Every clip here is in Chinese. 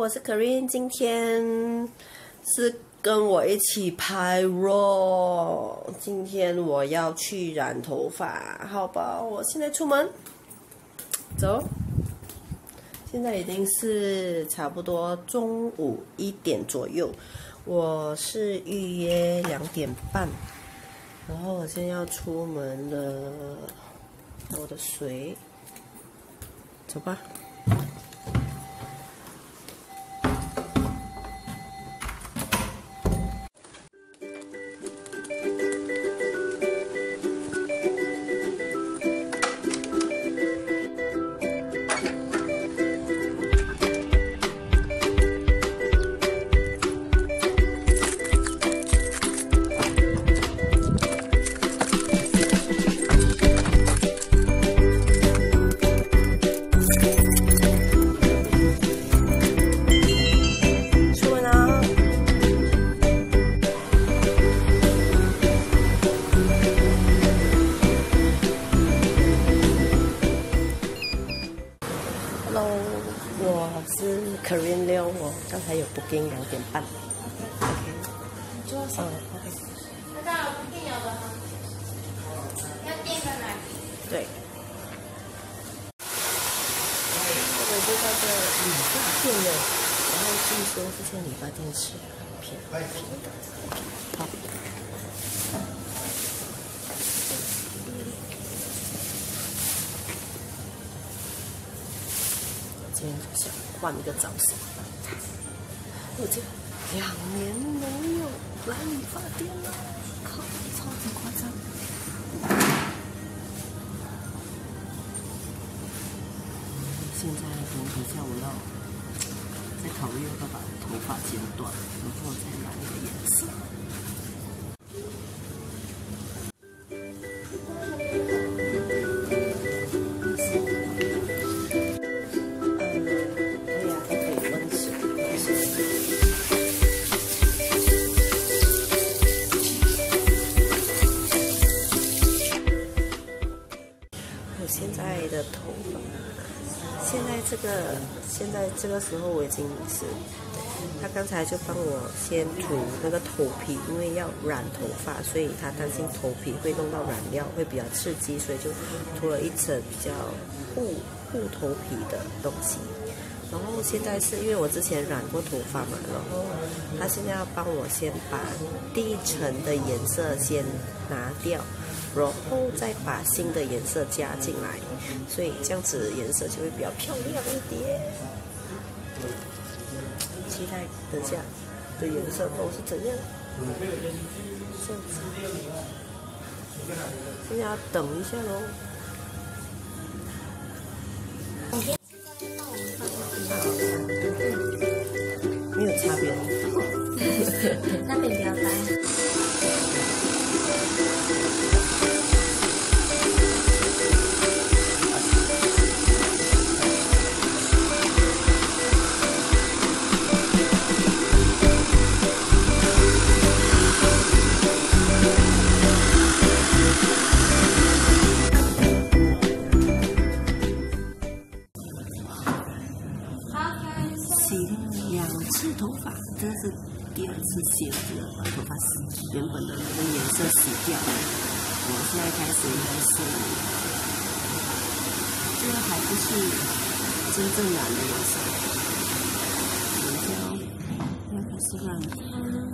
我是 Corinne， 今天是跟我一起拍 vlog。今天我要去染头发，好吧？我现在出门，走。现在已经是差不多中午1点左右，我是预约2点半，然后我现在要出门了，我的水，走吧。我是 Corinne Liu， 我刚才有 booking 2点半。OK， 你做什么 OK。 那当然 booking 有的，要订的来。对。 我们就到这理发店了，然后据说这间理发店是很便宜的。好。今天就想换一个造型，我已经2年没有来理发店了，靠，超级夸张。现在人比较我要在考虑要不要把头发剪短，然后再染一个颜色。现在的头发，现在这个时候我已经是，他刚才就帮我先涂那个头皮，因为要染头发，所以他担心头皮会弄到染料会比较刺激，所以就涂了一层比较护头皮的东西。然后现在是因为我之前染过头发嘛，然后他现在要帮我先把第一层的颜色先拿掉，然后再把新的颜色加进来，所以这样子颜色就会比较漂亮一点。期待等下的颜色都是怎样？这样子，现在要等一下喽。没有差别。 那边比较白。 洗了2次头发，这是第2次洗了这个，把头发原本的那个颜色洗掉了。我现在开始应该是，这个还不是真正染的颜色。等一下哦，要开始染。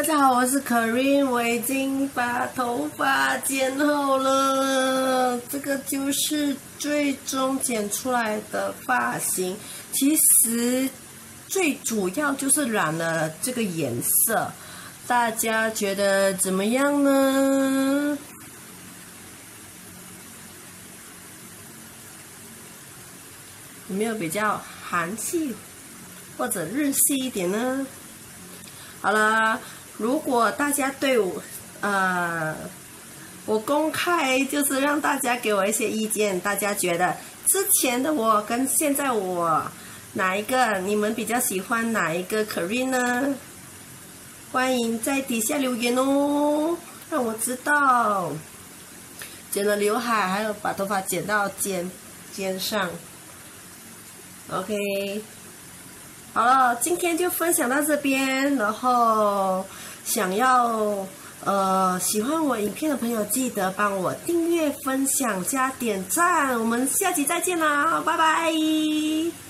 大家好，我是 Karin， 我已经把头发剪好了，这个就是最终剪出来的发型。其实最主要就是染了这个颜色，大家觉得怎么样呢？有没有比较韩系或者日系一点呢？好了，如果大家对我公开就是让大家给我一些意见，大家觉得之前的我跟现在我哪一个你们比较喜欢哪一个 Karin 呢？欢迎在底下留言哦，让我知道。剪了刘海，还有把头发剪到肩上。OK， 好了，今天就分享到这边。然后想要喜欢我影片的朋友，记得帮我订阅、分享、加点赞。我们下集再见啦，拜拜。